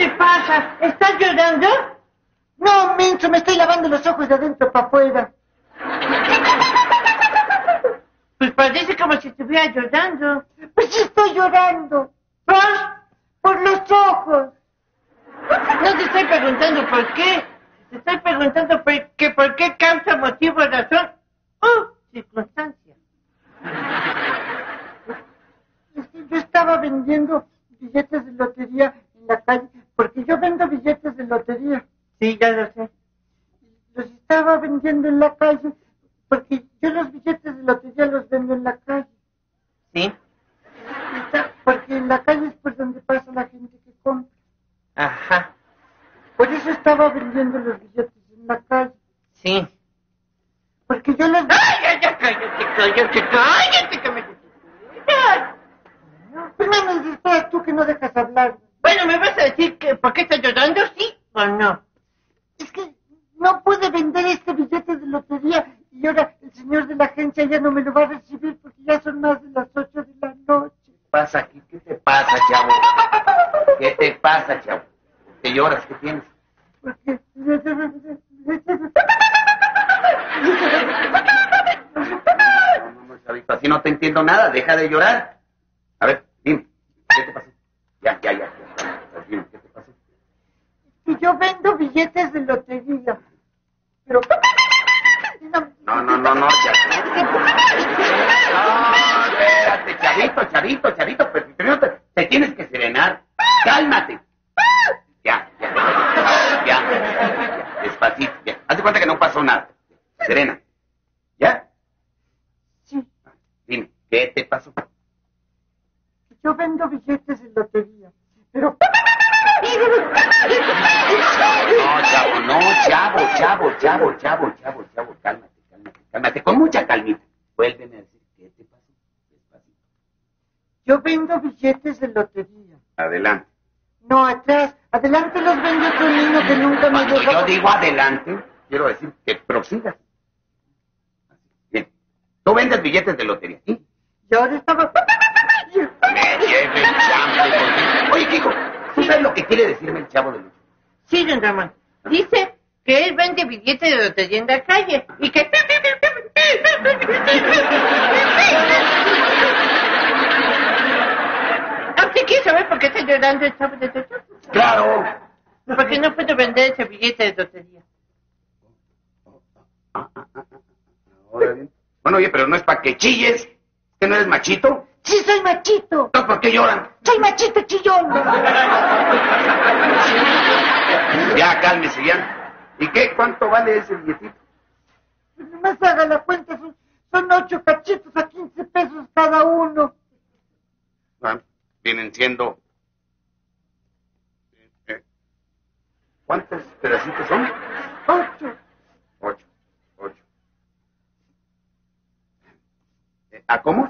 te pasa? ¿Estás llorando? No, menso, me estoy lavando los ojos de adentro para afuera. Pues parece como si estuviera llorando. Pues sí estoy llorando. Por los ojos. No te estoy preguntando por qué. Te estoy preguntando por qué causa, motivo, razón o circunstancia. Es que yo estaba vendiendo billetes de lotería en la calle, porque yo vendo billetes de lotería. Sí, ya lo sé. Los estaba vendiendo en la calle, porque yo los billetes de lotería los vendo en la calle. ¿Sí? Porque en la calle es por donde pasa la gente que compra. Ajá. Por eso estaba vendiendo los billetes en la calle. Sí. Porque yo los... ¡Ay, ya, cállate, que me... Pues no me distraes tú que no dejas hablar. Bueno, ¿me vas a decir que por qué estás llorando, sí o no? Es que no pude vender este billete de lotería y ahora el señor de la agencia ya no me lo va a recibir porque ya son más de las 8 de la noche. ¿Qué pasa aquí? ¿Qué te pasa, chavo? ¿Qué te pasa, chavo? ¿Te lloras? ¿Qué tienes? Porque... No, chavito, así no te entiendo nada. Deja de llorar. A ver, dime, ¿qué te pasó? Ya. Dime, ¿qué te pasó? Y yo vendo billetes de lotería. Pero... No, espérate, chavito, pero primero te tienes que serenar. Cálmate. Ya. Despacito, ya. Haz de cuenta que no pasó nada. Serena. ¿Ya? Sí. Dime, ¿qué te pasó? Yo vendo billetes de lotería. Pero... Chavo, cálmate, con mucha calmita. Vuélveme a decir, ¿qué te pasó? Despacito. Yo vendo billetes de lotería. Adelante. No, atrás. Adelante los vende otro niño que nunca me Cuando deja... yo digo adelante, quiero decir que prosigas. Bien. Tú vendes billetes de lotería, ¿sí? Y ahora estaba... Me lleve el chamble. Oye, hijo, ¿tú sabes lo que quiere decirme el chavo de Lucho? Sí, don Ramón. Dice que él vende billetes de lotería en la calle y que... ¿Usted quiere saber por qué está llorando el chavo de Lucho? ¡Claro! Porque no puedo vender ese billete de lotería. Ahora bien. Bueno, oye, pero no es para que chilles. ¿Que no eres machito? Sí, soy machito. ¿Entonces por qué lloran? Soy machito chillón. Ya, cálmese, ya. ¿Y qué? ¿Cuánto vale ese billetito? Pues nomás haga la cuenta, son 8 cachitos a 15 pesos cada uno. Ah, vienen siendo... ¿Cuántos pedacitos son? 8. 8. ¿A cómo?